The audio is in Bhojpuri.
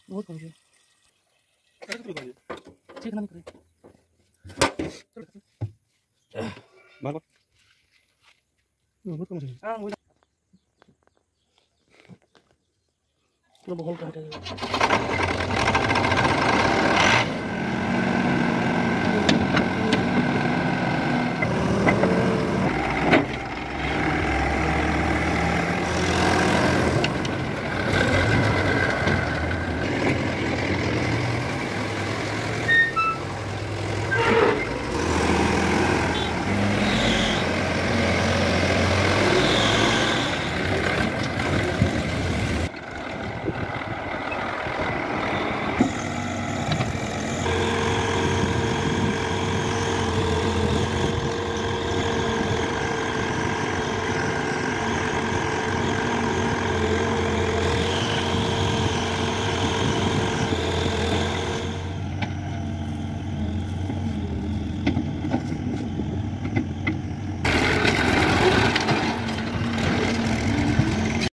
बहुत कम है। ठीक नहीं करे मार बहुत कम है। हां वो पूरा बगल काट है।